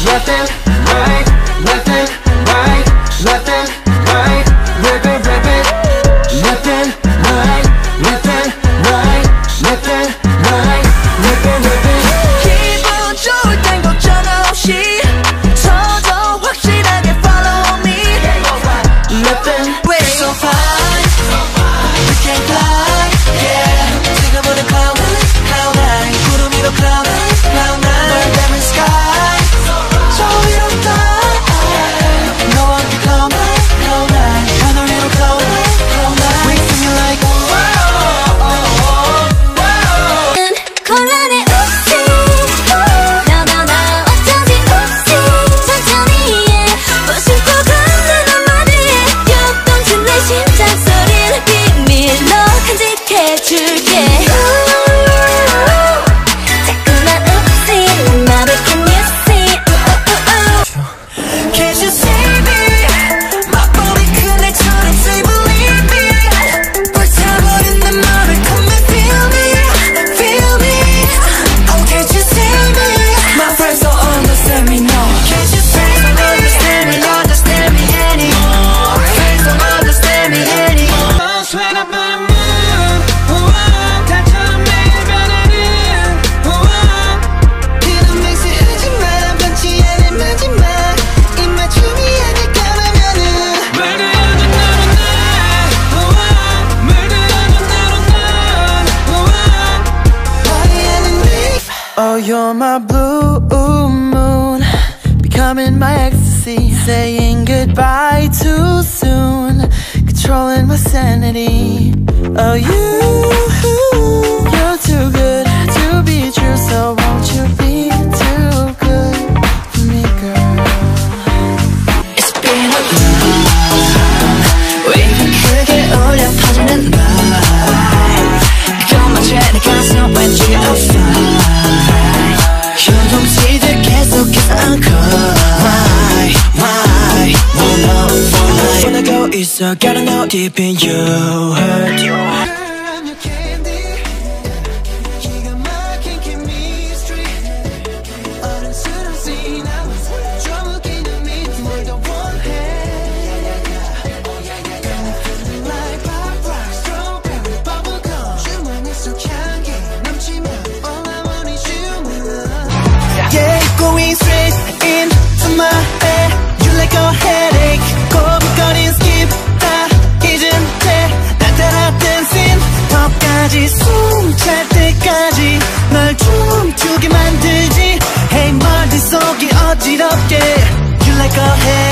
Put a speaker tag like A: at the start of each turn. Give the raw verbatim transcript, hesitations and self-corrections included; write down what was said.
A: left and right, left and right, left and right, rip it, rip it, left and right, left and right, left and right, rip it, rip it.
B: 기분 좋을 땐 걱정 없이 서도 확실하게 follow me.
A: Left and
B: We're so fine, we can fly, yeah. 지금부터 cloud nine, cloud nine, 구름 위로 cloud nine, cloud nine. 널 닮은 sky, 저 위로 fly. 너와 함께 cloud nine, cloud nine, 하늘 위로 cloud nine, cloud nine. We feel like wow, wow, wow. 곤란해 없이, no no no, 어쩌지 없이 천천히 해. 무심코 건네는 말이 요동친 내 심장 소리를 비밀로 간직해줄게. 자꾸만 없이 맘을 can you see? Can't you see me? 맛보기 큰 애처럼 say believe me. 불타버린 내 맘을 come and feel me, feel me. Oh can't you see me? My friends don't understand me no. Can't you see me? Understand me, understand me anymore. Friends don't understand me anymore.
A: Sweat up on the moon, 우와, 다처럼 매일 변하는 우와. 이런 맹세 하지 마라, 변치 않을 마지막 입맞춤이 아닐까 하면은 물 들여줘 나로 나, 우와. 물 들여줘 나로 나, 우와. 화려한 네.
B: Oh, you're my blue moon, becoming my ecstasy, saying goodbye too soon, controlling my sanity. Oh, you, you're too good to be true, so won't you be too good for me, girl? It's been a long, waving 크게 울려 퍼지는 vibe. 그것만 내 가슴 왠지 I'm fine. 요동치듯 계속해서 안고 Why, why, wanna, wanna wanna go 있어, gotta know deep in you hurt.
A: I'm your candy. 기가 막힌 chemistry. 어른스러운 scene. 좀 웃기는 미트. 뭘 더 원해? Like pop rock, strawberry bubblegum. 주머니 속 향기 넘치면 all I want is you, my love.
B: Yeah, going straight into my head. You like a headache. 고민거린 skip 다 잊은 채 나타났던 scene. 턱까지 숨 찰 때까지 널 춤추게 만들지. Hey, 머릿속이 어지럽게. You like a headache.